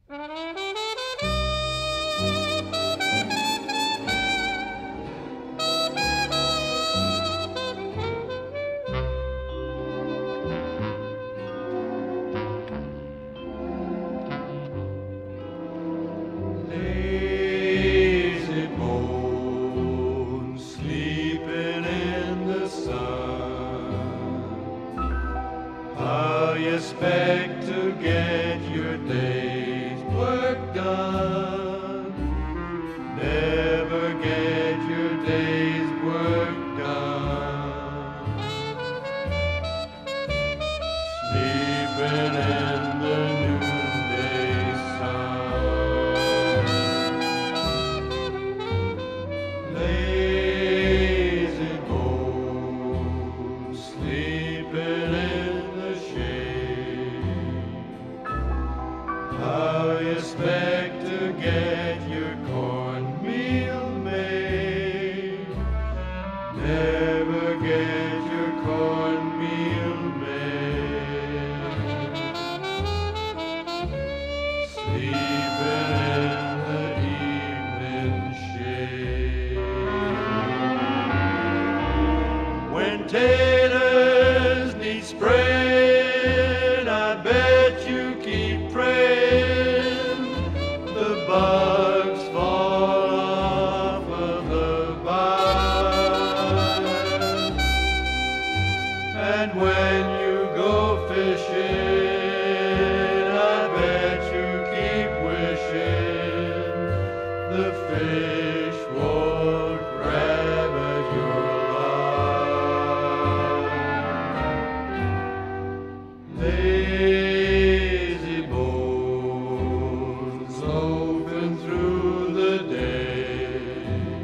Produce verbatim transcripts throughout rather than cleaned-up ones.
Expect to get your day's work done. Never get your day's work done. Sleeping in the noonday sun. Lazy bones sleeping in the shade. How you expect to get your cornmeal made? Never get your cornmeal made. Sleeping in the evening shade. When taters need spraying, I bet you keep praying the bugs fall off of the vine. And when you go fishing, I bet you keep wishing the fish won't grab at your line. Lazy bones loafing through the day.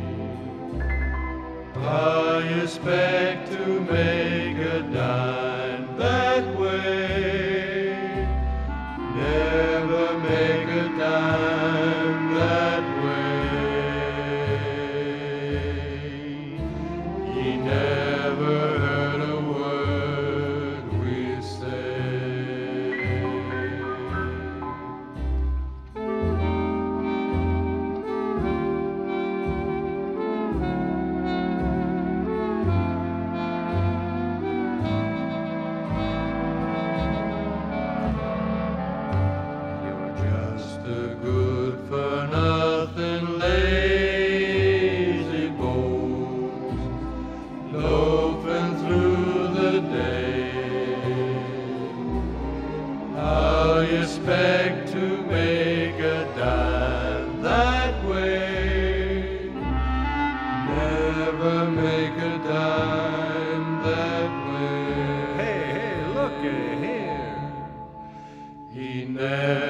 How you expect to make a dime that way? Never make a dime that way. He never heard a word we say. You're just a good for nothing lazy bones loafing through the day. How you expect to make a dime that way? Never make a dime that way. Hey, hey, look here. He never